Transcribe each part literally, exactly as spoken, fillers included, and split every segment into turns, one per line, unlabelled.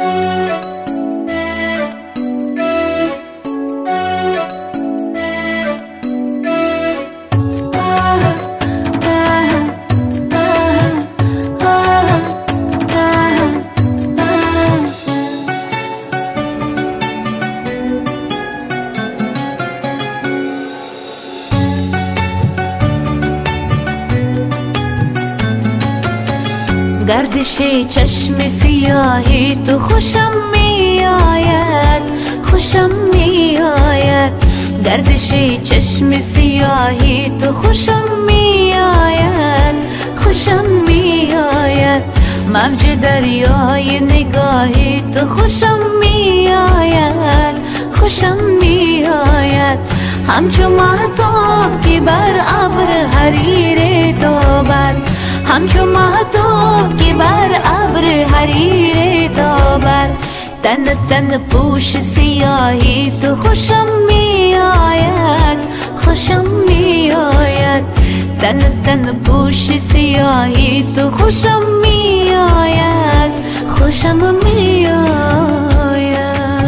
گردش چشم سیاهی تو خوشم می آید، خوشم می آید. گردش چشم سیاهی تو خوشم می آید، خوشم می آید. موج دریای نگاهی تو خوشم می آید، خوشم می آید. همچو مهتاب که بر ابر حریر تابد، همچو مهتاب که بر ابر حریر تابد. تن تن پوش سیاهی تو خوشم می آید، خوشم می آید. تن تن پوش سیاهی تو خوشم می آید، خوشم می آید.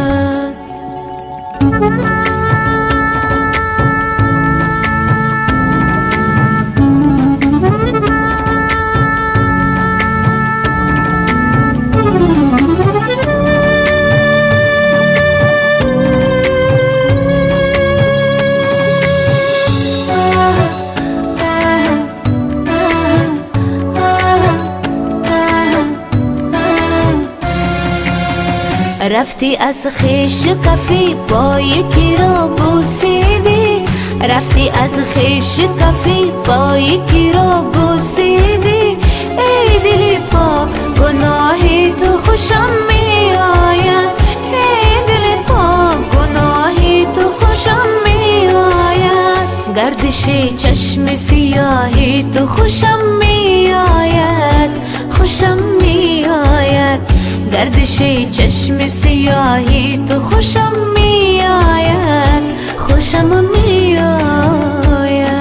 رفتی از خویش کفی پای کی را بوسیدی، رفتی از خویش کفی پای کی را بوسیدی. ای دل پاک گناهی تو خوشم می آید، ای دل پاک گناهی تو خوشم می آید. گردش چشم سیاهی تو خوشم می آید، خوشم می آید. گردش چشم سیاهی تو خوشم می آید، خوشم می آید.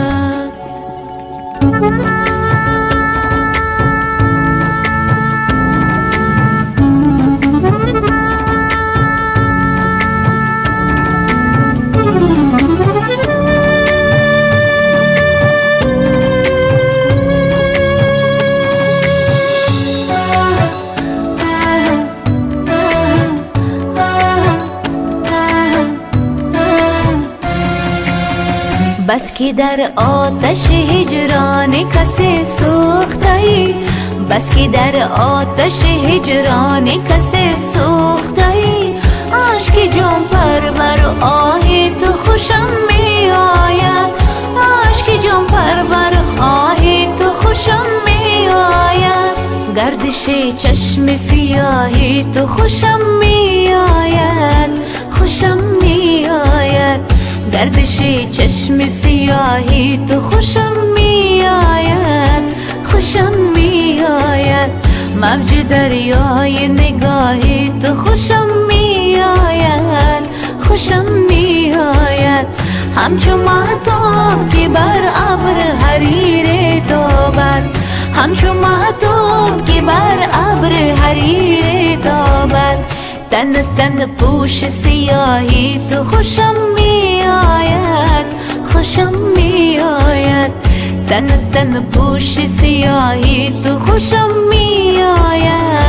بس که در آتش هجران کسی سوخته‌ای، بس که در آتش هجران کسی سوخته‌ای. عشق جان پرور آهی تو خوشم می آید، عشق جان پرور آهی تو خوشم می آید. گردش چشم سیاهی تو خوشم می آید، خوشم می آید. گردش چشم سیاهی تو خوشم می آید، خوشم می آید. موج دریای نگاهی تو خوشم می آید، خوشم می آید. همچو مهتاب که بر ابر حریر تابد، همچو مهتاب که بر ابر حریر تابد. تن تن پوش سیاهی تو خوشم می آید، خوشم می آید. تن تن پوش سیاهی تو خوشم می آید،